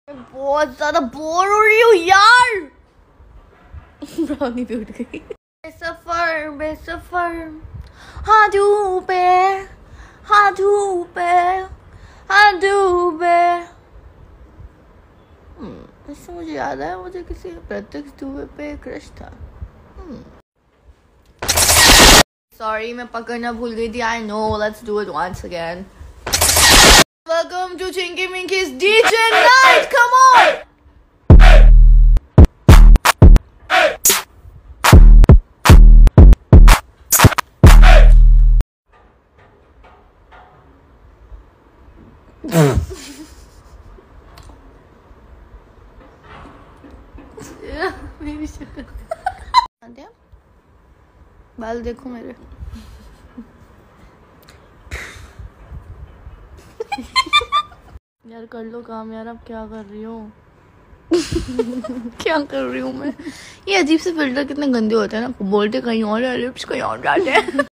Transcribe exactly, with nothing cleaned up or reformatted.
बहुत ज्यादा बोर हो रही हूँ यार। ब्राउनी भी उठ गई। बेसफर बेसफर हाँ डूबे हाँ डूबे हाँ डूबे। इससे मुझे याद आया मुझे किसी प्रत्यक्ष दुबे पे क्रश था। सॉरी मैं पकड़ना भूल गई थी। I know let's do it once again. Welcome to Chinky Minky's D J night. Come on. मेरी शक्ल बाल देखो मेरे। यार कर लो काम यार। अब क्या कर रही हो? क्या कर रही हूँ मैं? ये अजीब से फिल्टर कितने गंदे होते हैं ना, बोलते कहीं और लिप्स कहीं और जाते हैं।